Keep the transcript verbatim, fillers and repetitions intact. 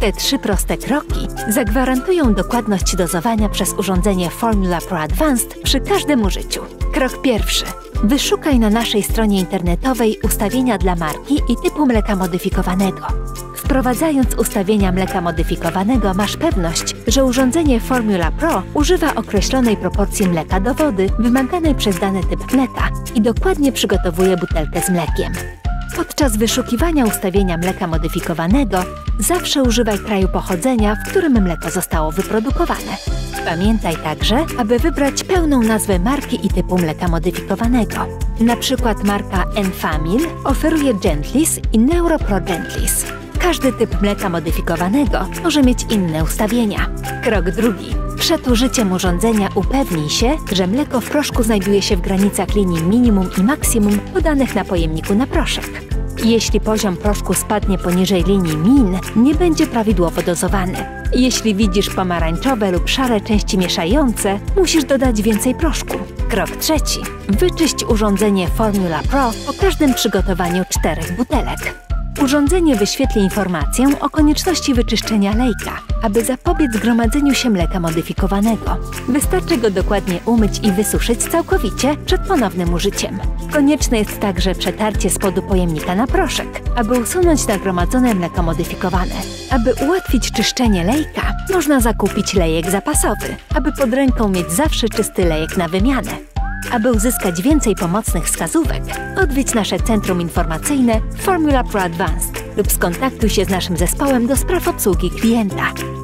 Te trzy proste kroki zagwarantują dokładność dozowania przez urządzenie Formula Pro Advanced przy każdym użyciu. Krok pierwszy. Wyszukaj na naszej stronie internetowej ustawienia dla marki i typu mleka modyfikowanego. Wprowadzając ustawienia mleka modyfikowanego, masz pewność, że urządzenie Formula Pro używa określonej proporcji mleka do wody wymaganej przez dany typ mleka i dokładnie przygotowuje butelkę z mlekiem. Podczas wyszukiwania ustawienia mleka modyfikowanego zawsze używaj kraju pochodzenia, w którym mleko zostało wyprodukowane. Pamiętaj także, aby wybrać pełną nazwę marki i typu mleka modyfikowanego. Na przykład marka Enfamil oferuje Gentlis i NeuroPro Gentlis. Każdy typ mleka modyfikowanego może mieć inne ustawienia. Krok drugi. Przed użyciem urządzenia upewnij się, że mleko w proszku znajduje się w granicach linii minimum i maksimum podanych na pojemniku na proszek. Jeśli poziom proszku spadnie poniżej linii min, nie będzie prawidłowo dozowany. Jeśli widzisz pomarańczowe lub szare części mieszające, musisz dodać więcej proszku. Krok trzeci. Wyczyść urządzenie Formula Pro po każdym przygotowaniu czterech butelek. Urządzenie wyświetli informację o konieczności wyczyszczenia lejka, aby zapobiec gromadzeniu się mleka modyfikowanego. Wystarczy go dokładnie umyć i wysuszyć całkowicie przed ponownym użyciem. Konieczne jest także przetarcie spodu pojemnika na proszek, aby usunąć nagromadzone mleko modyfikowane. Aby ułatwić czyszczenie lejka, można zakupić lejek zapasowy, aby pod ręką mieć zawsze czysty lejek na wymianę. Aby uzyskać więcej pomocnych wskazówek, odwiedź nasze centrum informacyjne Formula Pro Advanced lub skontaktuj się z naszym zespołem do spraw obsługi klienta.